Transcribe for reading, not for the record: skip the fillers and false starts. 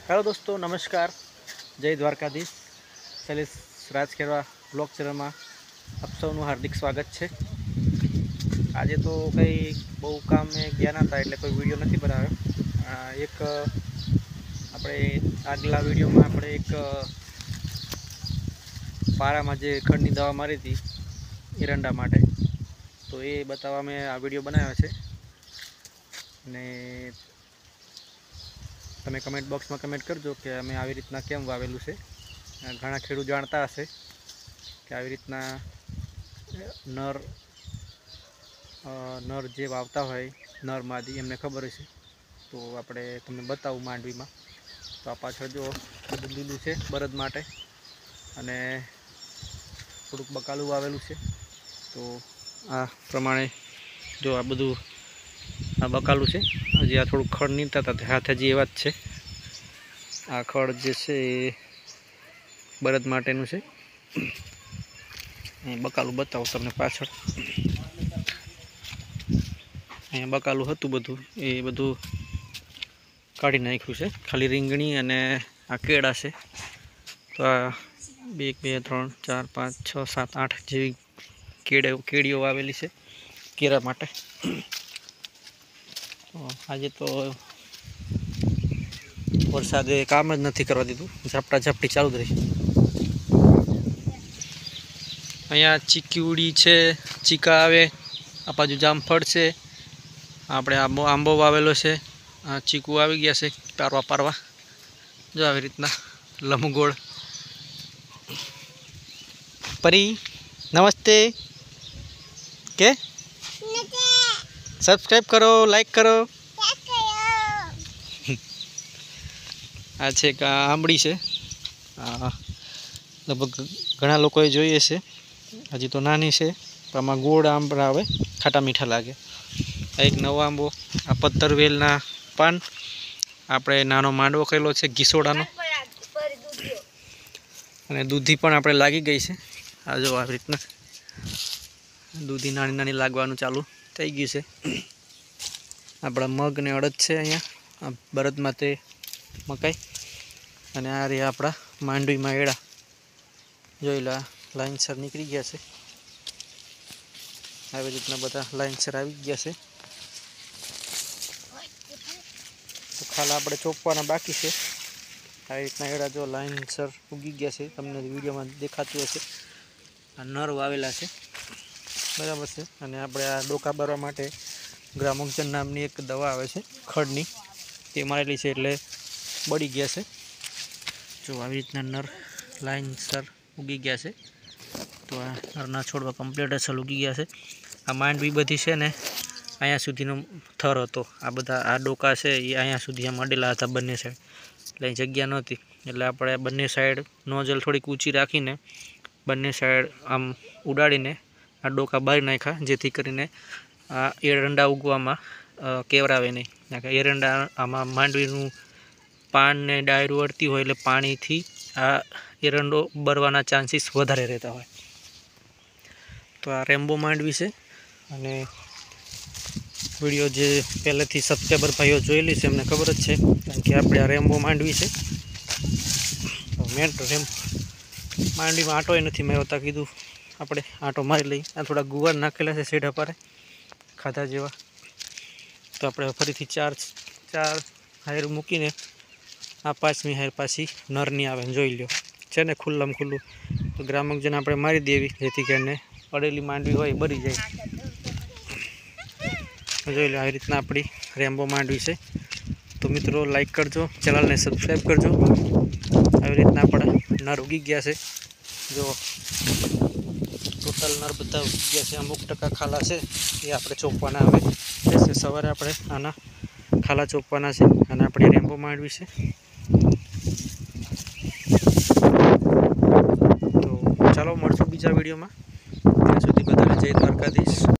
Hello दोस्तों, नमस्कार। जय द्वारकाधीश। शैलेश राजखेरवा ब्लॉग चैनल में आप सबनु हार्दिक स्वागत है। आज तो कई बहु काम में गया था એટલે कोई वीडियो नहीं बनाव्यो। एक આપણે આગલા વિડીયોમાં આપણે એક પારામાં જે ખડની દવા મારી હતી એરંડા માટે, તો એ બતાવવા મેં આ વિડીયો બનાવ્યો છે। ને તમે કમેન્ટ બોક્સમાં કમેન્ટ કરજો કે અમે આવી રીતના કેમ વાવેલું છે। ઘણા ખેડૂત જાણતા હશે કે આવી રીતના નર જે વાવતા હોય નર માદી એમને ખબર હશે। તો આપણે તમને બતાવું માંડવીમાં। તો આ પાછળ જો બધું લીલું છે બરદ માટે, અને થોડુંક બકાલું વાવેલું છે। તો આ પ્રમાણે જો આ બધું આ બકાલું છે। હજી આ થોડુંક ખડ નીકળતા હતા, હાથ હજી એવા જ છે। આ ખડ જે છે એ બળદ માટેનું છે। અહીં બકાલું બતાવું તમને પાછળ। અહીંયા બકાલું હતું બધું, એ બધું કાઢી નાખ્યું છે, ખાલી રીંગણી અને આ કેળા છે। તો આ 1 2 3 4 5 6 7 8 જેવી કેળીઓ વાવેલી છે કેળા માટે। આજે તો વરસાદે કામ જ નથી કરવા દીધું, ઝાપટા ઝાપટી ચાલુ જ રહી। અહીંયા ચીકીઉડી છે, ચીકા આવે। આ બાજુ જામફળ છે, આપણે આંબો વાવેલો છે। આ ચીકુ આવી ગયા છે પારવા જો આવી રીતના લંબગોળ। પરી નમસ્તે કે સબસ્ક્રાઈબ કરો, લાઈક કરો। આ છે કે આંબળી છે, લગભગ ઘણા લોકોએ જોઈએ છે। હજી તો નાની છે, પણ આમાં ગોળ આંબળા આવે, ખાટા મીઠા લાગે। આ એક નવો આંબો, આ પત્તરવેલના પાન, આપણે નાનો માંડવો કરેલો છે ઘીસોડાનો, અને દૂધી પણ આપણે લાગી ગઈ છે। આ જો આવી રીતના દૂધી નાની નાની લાગવાનું ચાલુ થઈ ગયું છે। આપણા મગ ને અડદ છે અહીંયા આ બરદમાં, તે મકાઈ, અને આ રહ્યા આપણા માંડવીમાં એડા જોઈ લો, લાઈનસર નીકળી ગયા છે। આવી રીતના બધા લાઈનસર આવી ગયા છે। તો ખાલા આપણે ચોપવાના બાકી છે। આવી રીતના એડા જો લાઈનસર ઉગી ગયા છે, તમને વિડીયોમાં દેખાતું હશે। આ નર વાવેલા છે, બરાબર છે। અને આપણે આ ડોકા ભરવા માટે ગ્રામોક્જન નામની એક દવા આવે છે ખડની, તે મારેલી છે એટલે બળી ગયા છે। જો આવી રીતના નર લાઈનસર ઉગી ગયા છે। તો આ નરના છોડવા કમ્પ્લીટ અસલ ઉગી ગયા છે। આ માંડવી બધી છે ને અહીંયા સુધીનો થર હતો, આ બધા આ ડોકા છે એ અહીંયા સુધી આમ અડેલા હતા બંને સાઈડ, એટલે જગ્યા નહોતી, એટલે આપણે બંને સાઈડ નોઝલ થોડીક ઊંચી રાખીને બંને સાઈડ આમ ઉડાડીને આ ડોકા બાળી નાખ્યા, જેથી કરીને આ એરંડા ઉગવામાં કેવરાવે નહીં। એરંડા આમાં માંડવીનું પાન ને ડાયરું અડતી હોય એટલે પાણીથી આ એરંડો બરવાના ચાન્સીસ વધારે રહેતા હોય। તો આ રેમ્બો માંડવી છે, અને વિડીયો જે પહેલેથી સબસ્ક્રાઈબર ભાઈઓ જોયેલી છે એમને ખબર જ છે, કારણ કે આપણે આ રેમ્બો માંડવી છે। માંડવીમાં આંટો નથી મેં હોતા, કીધું આપણે આંટો મારી લઈ। આ થોડા ગુવાર નાખેલા છે શેઢા પારે ખાધા જેવા। તો આપણે ફરીથી ચાર હાયર મૂકીને આ 5મી હાયર પાછી નરની આવે જોઈ લો છે ને, ખુલ્લામાં ખુલ્લું। તો ગ્રામોક્જન આપણે મારી દેવી, જેથી કરીને પડેલી માંડવી હોય બળી જાય। જોઈ લો આવી રીતના આપણી રેમ્બો માંડવી છે। તો મિત્રો લાઈક કરજો, ચેનલને સબસ્ક્રાઈબ કરજો। આવી રીતના આપણા નર ઉગી ગયા છે, જો ટોટલ નર બધા ઉગી ગયા છે। અમુક ટકા ખાલા છે એ આપણે ચોપવાના આવે છે, સવારે આપણે આના ખાલા ચોપવાના છે, અને આપણી રેમ્બો માંડવી છે। તો ચાલો મળશું બીજા વિડીયોમાં, ત્યાં સુધી બધાને જય દ્વારકાધીશ।